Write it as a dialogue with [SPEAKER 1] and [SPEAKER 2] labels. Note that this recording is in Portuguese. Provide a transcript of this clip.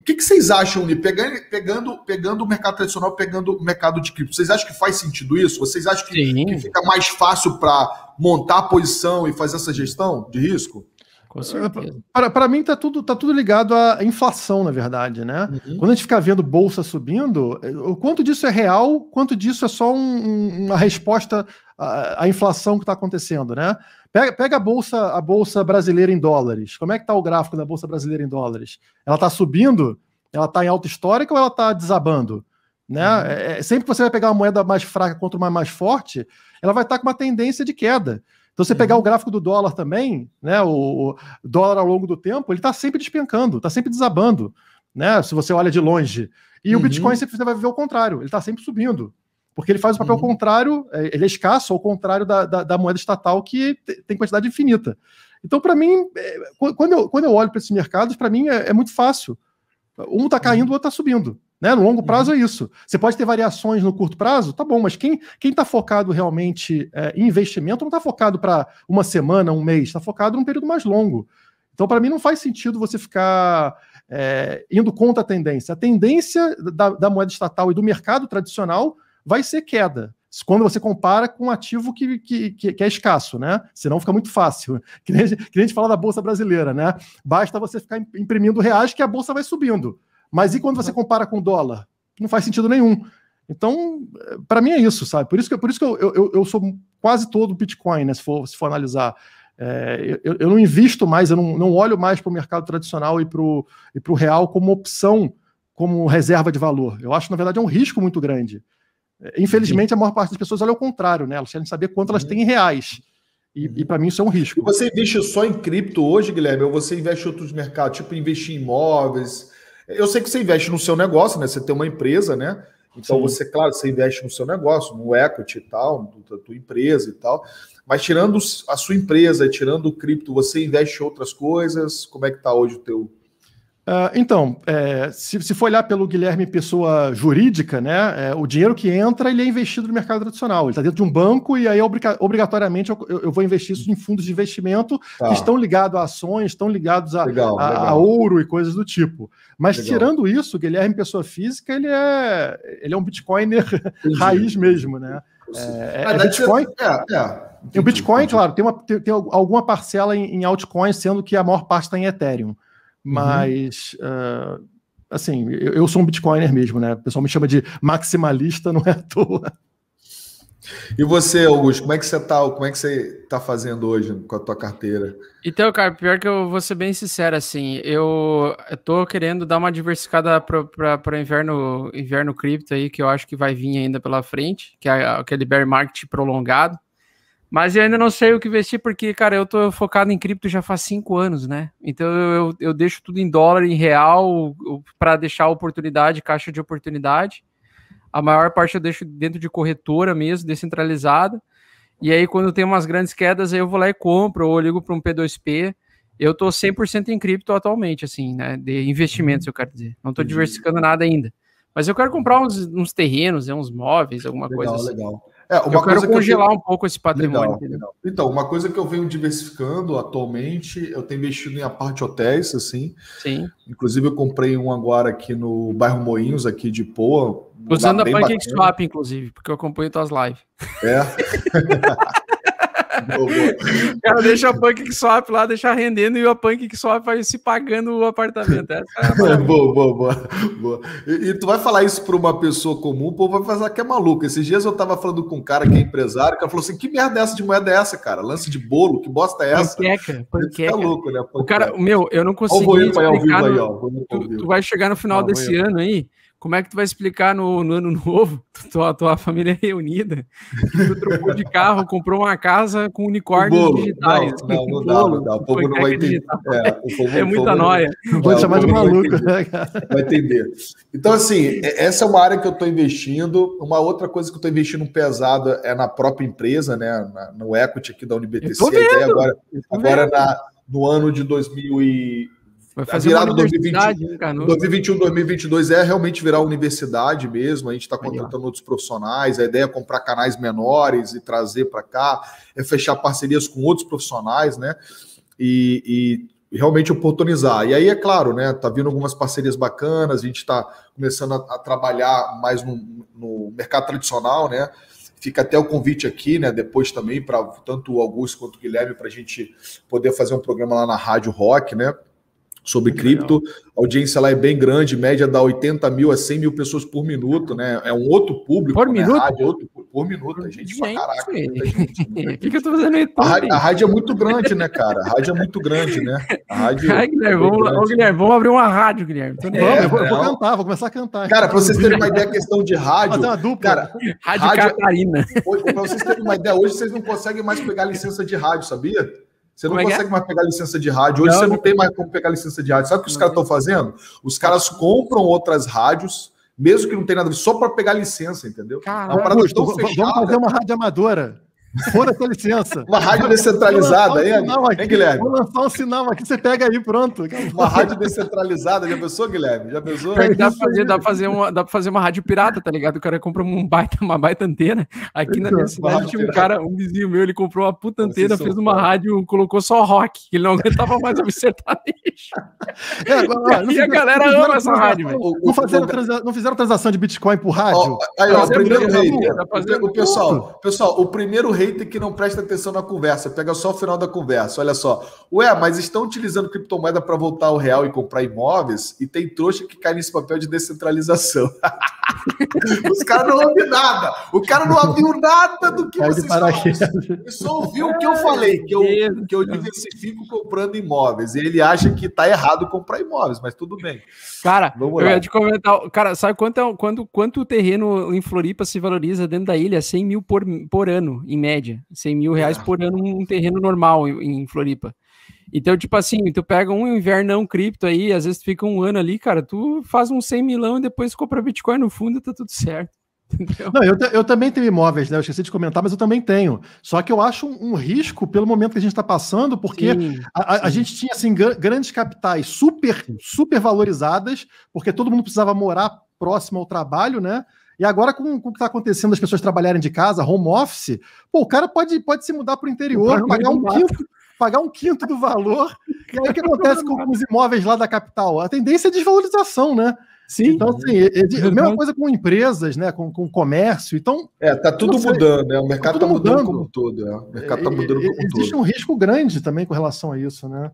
[SPEAKER 1] que vocês acham, Uni? Pegando o mercado tradicional, pegando o mercado de cripto, vocês acham que faz sentido isso? Vocês acham que fica mais fácil para montar a posição e fazer essa gestão de risco?
[SPEAKER 2] Com certeza. Para mim, tá tudo ligado à inflação, na verdade, né? Quando a gente fica vendo bolsa subindo, o quanto disso é real, quanto disso é só uma resposta à inflação que está acontecendo, né? Pega a bolsa brasileira em dólares. Como é que está o gráfico da bolsa brasileira em dólares? Ela está subindo? Ela está em alta histórica ou ela está desabando? Né? Sempre que você vai pegar uma moeda mais fraca contra uma mais forte, ela vai estar com uma tendência de queda. Então, você pegar o gráfico do dólar também, né, o dólar ao longo do tempo, ele está sempre despencando, está sempre desabando, né, se você olha de longe. E o Bitcoin você vai ver o contrário, ele está sempre subindo, porque ele faz o papel contrário, ele é escasso, ao contrário da moeda estatal, que tem quantidade infinita. Então, para mim, quando eu olho para esses mercados, para mim é muito fácil. Um está caindo, o outro está subindo. Né? No longo prazo é isso. Você pode ter variações no curto prazo, tá bom, mas quem está focado realmente em investimento não está focado para uma semana, um mês, está focado num período mais longo. Então, para mim, não faz sentido você ficar indo contra a tendência. A tendência da moeda estatal e do mercado tradicional vai ser queda, quando você compara com um ativo que é escasso, né? Senão fica muito fácil. Que nem a gente fala da Bolsa Brasileira, né? Basta você ficar imprimindo reais que a Bolsa vai subindo. Mas e quando você compara com o dólar? Não faz sentido nenhum. Então, para mim é isso, sabe? Por isso que eu sou quase todo Bitcoin, né? Se for analisar. Eu não invisto mais, eu não olho mais para o mercado tradicional e para o real como opção, como reserva de valor. Eu acho, na verdade, é um risco muito grande. Infelizmente, a maior parte das pessoas olha ao contrário, né? Elas querem saber quanto elas têm em reais. E para mim isso é um risco.
[SPEAKER 1] E você investe só em cripto hoje, Guilherme? Ou você investe em outros mercados, tipo investir em imóveis? Eu sei que você investe no seu negócio, né? Você tem uma empresa, né? Então você investe no seu negócio, no equity e tal, da tua empresa e tal. Mas tirando a sua empresa, tirando o cripto, você investe em outras coisas? Como é que está hoje o teu?
[SPEAKER 2] Então, se for olhar pelo Guilherme pessoa jurídica, né, o dinheiro que entra ele é investido no mercado tradicional. Ele está dentro de um banco e aí obrigatoriamente eu vou investir isso em fundos de investimento que estão ligados a ações, estão ligados a ouro e coisas do tipo. Mas tirando isso, o Guilherme pessoa física ele é um Bitcoiner raiz mesmo, né? Bitcoin. O Bitcoin, claro, tem alguma parcela em altcoins, sendo que a maior parte está em Ethereum. Mas, assim, eu sou um Bitcoiner mesmo, né? O pessoal me chama de maximalista, não é à toa.
[SPEAKER 1] E você, Augusto, como é que você tá fazendo hoje com a tua carteira?
[SPEAKER 3] Então, cara, pior que eu vou ser bem sincero, assim, eu tô querendo dar uma diversificada para inverno cripto aí, que eu acho que vai vir ainda pela frente, que é aquele bear market prolongado. Mas eu ainda não sei o que investir, porque, cara, eu tô focado em cripto já faz 5 anos, né? Então eu deixo tudo em dólar, em real, para deixar oportunidade, caixa de oportunidade. A maior parte eu deixo dentro de corretora mesmo, descentralizada. E aí, quando tem umas grandes quedas, aí eu vou lá e compro, ou ligo para um P2P. Eu tô 100% em cripto atualmente, assim, né? De investimentos, eu quero dizer. Não tô diversificando nada ainda. Mas eu quero comprar uns terrenos, uns móveis, alguma coisa assim. Legal. Eu quero congelar um pouco esse patrimônio.
[SPEAKER 1] Legal. Então, uma coisa que eu venho diversificando atualmente, eu tenho investido em apart hotéis, assim.
[SPEAKER 3] Sim.
[SPEAKER 1] Inclusive, eu comprei um agora aqui no bairro Moinhos, aqui de Poa.
[SPEAKER 3] Usando a PancakeSwap, inclusive, porque eu acompanho tuas lives. O cara deixa a PancakeSwap lá, deixa rendendo e a PancakeSwap vai se pagando o apartamento.
[SPEAKER 1] Boa. E tu vai falar isso para uma pessoa comum, o povo vai pensar que é maluco. Esses dias eu tava falando com um cara que é empresário, que falou assim, que merda é essa de moeda é essa, cara? Lance de bolo, que bosta é essa?
[SPEAKER 3] Panqueca.
[SPEAKER 1] Tá louco, né?
[SPEAKER 3] O cara, eu não consegui explicar. Tu vai chegar no final desse ano aí, como é que tu vai explicar no ano novo, tua família reunida, que tu trocou de carro, comprou uma casa com unicórnios digitais?
[SPEAKER 1] Não dá. O povo não vai entender.
[SPEAKER 3] É muita noia.
[SPEAKER 2] Não pode chamar de maluco, né,
[SPEAKER 1] cara? Vai entender. Então, assim, essa é uma área que eu estou investindo. Uma outra coisa que eu estou investindo pesado é na própria empresa, né? No equity aqui da UniBTC. Agora no ano de 2000
[SPEAKER 3] vai fazer uma universidade,
[SPEAKER 1] 2021, 2022 é realmente virar universidade mesmo. A gente está contratando outros profissionais. A ideia é comprar canais menores e trazer para cá, é fechar parcerias com outros profissionais, né? E realmente oportunizar. E aí, é claro, né? Tá vindo algumas parcerias bacanas, a gente está começando a trabalhar mais no mercado tradicional, né? Fica até o convite aqui, né? Depois também, para tanto o Augusto quanto o Guilherme, para a gente poder fazer um programa lá na Rádio Rock, né? Sobre cripto. A audiência lá é bem grande, média dá 80 mil a 100 mil pessoas por minuto, né? É um outro público,
[SPEAKER 3] por minuto?
[SPEAKER 1] Rádio, por minuto, a gente pra caraca.
[SPEAKER 3] O que eu tô fazendo aí?
[SPEAKER 1] A rádio é muito grande, né, cara? A rádio é muito grande, né? A rádio
[SPEAKER 3] Guilherme, Guilherme, vamos abrir uma rádio, Guilherme.
[SPEAKER 2] Eu vou cantar, vou começar a cantar.
[SPEAKER 1] Cara, para vocês terem uma ideia, a questão de rádio.
[SPEAKER 2] Uma dupla.
[SPEAKER 1] Cara,
[SPEAKER 3] rádio Catarina.
[SPEAKER 1] Para vocês terem uma ideia, hoje vocês não conseguem mais pegar licença de rádio, sabia? Você não consegue mais pegar licença de rádio. Hoje você não tem mais como pegar licença de rádio. Sabe o que os caras estão fazendo? Os caras compram outras rádios, mesmo que não tenha nada a ver, só para pegar licença, entendeu?
[SPEAKER 2] Caramba, vamos fazer uma rádio amadora. Fora essa licença.
[SPEAKER 1] Uma rádio descentralizada, hein, Guilherme?
[SPEAKER 2] Vou lançar um sinal aqui, você pega aí, pronto.
[SPEAKER 1] Uma rádio descentralizada, já pensou, Guilherme? Já pensou?
[SPEAKER 3] Dá pra fazer uma rádio pirata, tá ligado? O cara compra uma baita antena. Aqui na minha cidade tinha um vizinho meu, ele comprou uma puta antena, fez uma rádio, colocou só rock, que ele não aguentava mais ouvir sertanejo. E a galera ama essa rádio, velho.
[SPEAKER 2] Não fizeram transação de Bitcoin por rádio?
[SPEAKER 1] Aí, ó, o primeiro hater. Pessoal, o primeiro hater que não presta atenção na conversa, pega só o final da conversa, olha só. Ué, mas estão utilizando criptomoeda para voltar ao real e comprar imóveis? E tem trouxa que cai nesse papel de descentralização. Os caras não ouviram nada. O cara não ouviu nada do que vocês falaram. Ele só ouviu o que eu falei, que eu diversifico comprando imóveis. E ele acha que tá errado comprar imóveis, mas tudo bem.
[SPEAKER 3] Cara, eu ia te comentar. Cara, sabe quanto o terreno em Floripa se valoriza dentro da ilha? 100 mil por ano, em média. 100 mil reais por ano um terreno normal em Floripa. Então, tipo assim, tu pega um invernão cripto aí, às vezes tu fica um ano ali, cara, tu faz uns 100 milão e depois compra Bitcoin no fundo e tá tudo certo. Entendeu?
[SPEAKER 2] Não, eu também tenho imóveis, né? Eu esqueci de comentar, mas eu também tenho. Só que eu acho um risco pelo momento que a gente está passando, porque a gente tinha assim, grandes capitais super valorizadas, porque todo mundo precisava morar próximo ao trabalho, né? E agora, com o que está acontecendo, as pessoas trabalharem de casa, home office, pô, o cara pode se mudar para o interior, pagar um quinto do valor. E aí o que acontece com os imóveis lá da capital? A tendência é desvalorização, né?
[SPEAKER 3] Sim.
[SPEAKER 2] Então, assim, a mesma coisa com empresas, né? Com comércio. Então,
[SPEAKER 1] tá tudo mudando, né? O mercado tá mudando como todo. O mercado tá mudando como todo.
[SPEAKER 2] Existe um risco grande também com relação a isso, né?